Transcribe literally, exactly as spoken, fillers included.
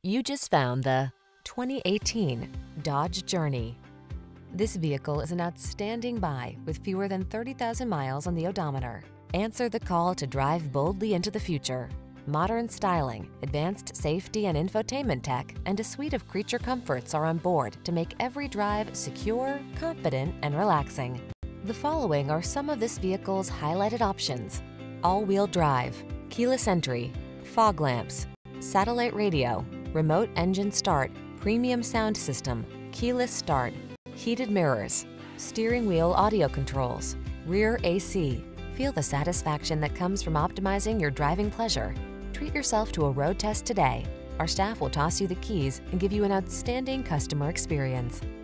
You just found the twenty eighteen Dodge Journey. This vehicle is an outstanding buy with fewer than thirty thousand miles on the odometer. Answer the call to drive boldly into the future. Modern styling, advanced safety and infotainment tech, and a suite of creature comforts are on board to make every drive secure, confident, and relaxing. The following are some of this vehicle's highlighted options: all-wheel drive, keyless entry, fog lamps, satellite radio, remote engine start, premium sound system, keyless start, heated mirrors, steering wheel audio controls, rear A C. Feel the satisfaction that comes from optimizing your driving pleasure. Treat yourself to a road test today. Our staff will toss you the keys and give you an outstanding customer experience.